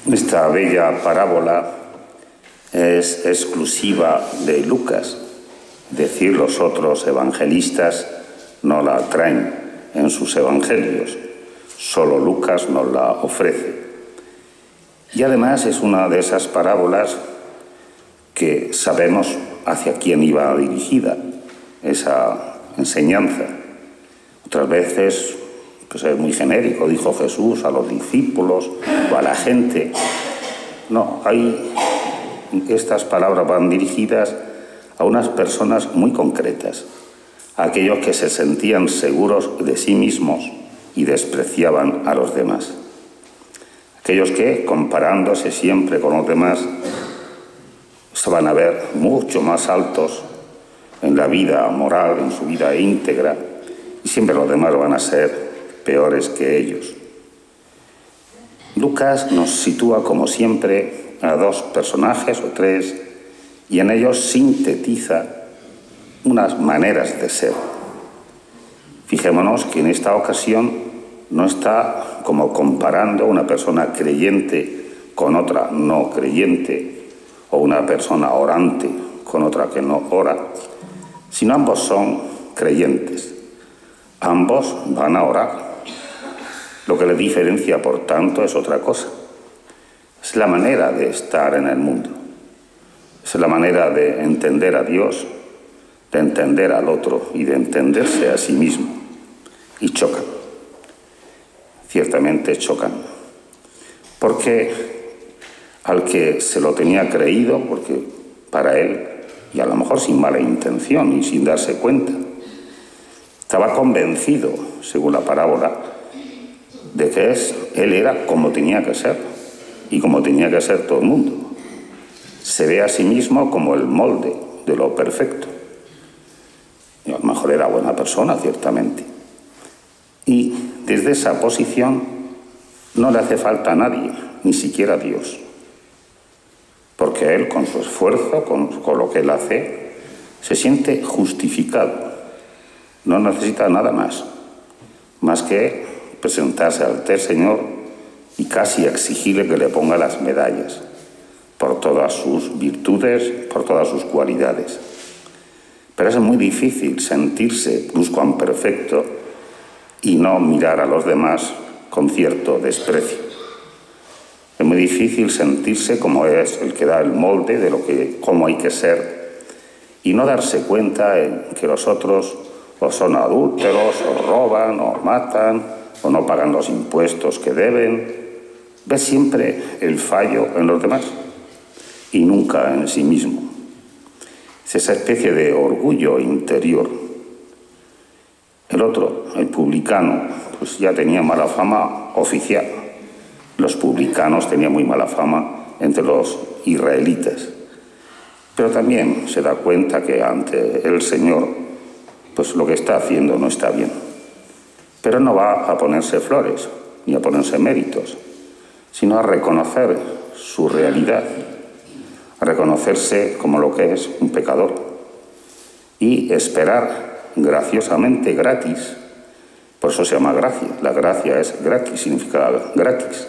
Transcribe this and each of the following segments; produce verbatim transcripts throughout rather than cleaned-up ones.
Esta bella parábola es exclusiva de Lucas. Es decir, los otros evangelistas no la traen en sus evangelios. Solo Lucas nos la ofrece. Y además es una de esas parábolas que sabemos hacia quién iba dirigida esa enseñanza. Otras veces pues es muy genérico, dijo Jesús a los discípulos o a la gente. No, hay, estas palabras van dirigidas a unas personas muy concretas, a aquellos que se sentían seguros de sí mismos y despreciaban a los demás. Aquellos que, comparándose siempre con los demás, se van a ver mucho más altos en la vida moral, en su vida íntegra, y siempre los demás van a ser peores que ellos. Lucas nos sitúa, como siempre, a dos personajes o tres, y en ellos sintetiza unas maneras de ser. Fijémonos que en esta ocasión no está como comparando una persona creyente con otra no creyente, o una persona orante con otra que no ora, sino ambos son creyentes. Ambos van a orar. Lo que les diferencia, por tanto, es otra cosa. Es la manera de estar en el mundo. Es la manera de entender a Dios, de entender al otro y de entenderse a sí mismo. Y chocan. Ciertamente chocan. Porque al que se lo tenía creído, porque para él, y a lo mejor sin mala intención y sin darse cuenta, estaba convencido, según la parábola, de que es, él era como tenía que ser, y como tenía que ser todo el mundo. Se ve a sí mismo como el molde de lo perfecto. Y a lo mejor era buena persona, ciertamente. Y desde esa posición no le hace falta a nadie, ni siquiera a Dios. Porque él, con su esfuerzo, con, con lo que él hace, se siente justificado. No necesita nada más, más que presentarse ante el Señor y casi exigirle que le ponga las medallas por todas sus virtudes, por todas sus cualidades. Pero es muy difícil sentirse pluscuamperfecto y no mirar a los demás con cierto desprecio. Es muy difícil sentirse como es el que da el molde de lo que, cómo hay que ser, y no darse cuenta en que los otros o son adúlteros, o roban, o matan, o no pagan los impuestos que deben. Ve siempre el fallo en los demás y nunca en sí mismo. Es esa especie de orgullo interior. El otro, el publicano, pues ya tenía mala fama oficial. Los publicanos tenían muy mala fama entre los israelitas. Pero también se da cuenta que ante el Señor, pues lo que está haciendo no está bien. Pero no va a ponerse flores, ni a ponerse méritos, sino a reconocer su realidad, a reconocerse como lo que es un pecador y esperar graciosamente gratis. Por eso se llama gracia. La gracia es gratis, significa gratis.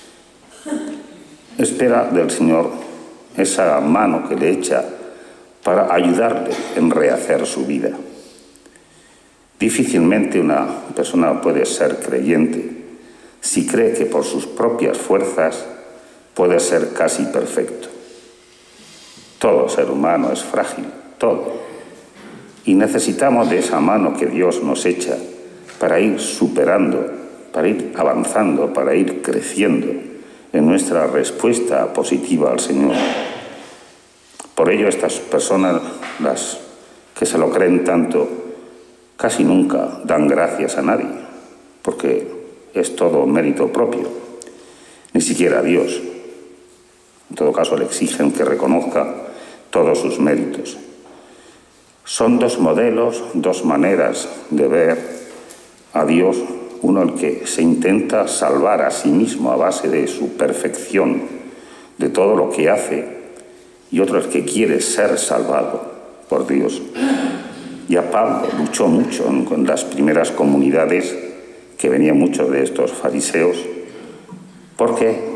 Espera del Señor esa mano que le echa para ayudarle en rehacer su vida. Difícilmente una persona puede ser creyente si cree que por sus propias fuerzas puede ser casi perfecto. Todo ser humano es frágil, todo. Y necesitamos de esa mano que Dios nos echa para ir superando, para ir avanzando, para ir creciendo en nuestra respuesta positiva al Señor. Por ello, estas personas, las que se lo creen tanto, casi nunca dan gracias a nadie, porque es todo mérito propio, ni siquiera a Dios. En todo caso, le exigen que reconozca todos sus méritos. Son dos modelos, dos maneras de ver a Dios. Uno, el que se intenta salvar a sí mismo a base de su perfección, de todo lo que hace, y otro, el que quiere ser salvado por Dios. Ya Pablo luchó mucho en las primeras comunidades, que venían muchos de estos fariseos, porque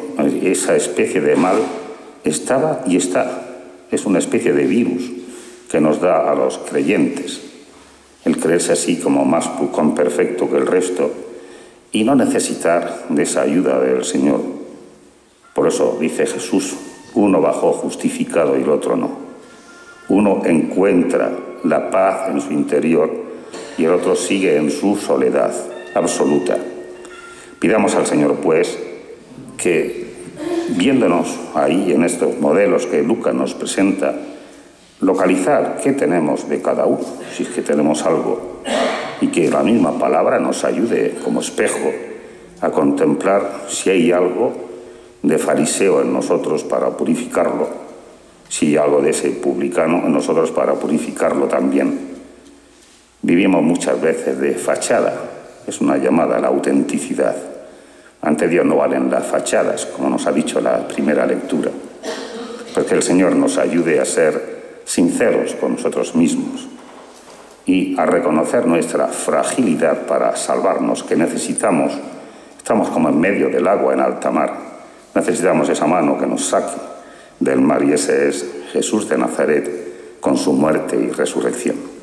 que esa especie de mal estaba y está. Es una especie de virus que nos da a los creyentes el creerse así como más perfecto que el resto y no necesitar de esa ayuda del Señor. Por eso dice Jesús, uno bajó justificado y el otro no. Uno encuentra la paz en su interior y el otro sigue en su soledad absoluta. Pidamos al Señor, pues, que, viéndonos ahí en estos modelos que Lucas nos presenta, localizar qué tenemos de cada uno, si es que tenemos algo, y que la misma palabra nos ayude como espejo a contemplar si hay algo de fariseo en nosotros para purificarlo, si hay algo de ese publicano en nosotros para purificarlo también. Vivimos muchas veces de fachada, es una llamada a la autenticidad. Ante Dios no valen las fachadas, como nos ha dicho la primera lectura, porque el Señor nos ayude a ser sinceros con nosotros mismos y a reconocer nuestra fragilidad para salvarnos, que necesitamos, estamos como en medio del agua en alta mar, necesitamos esa mano que nos saque del mar, y ese es Jesús de Nazaret con su muerte y resurrección.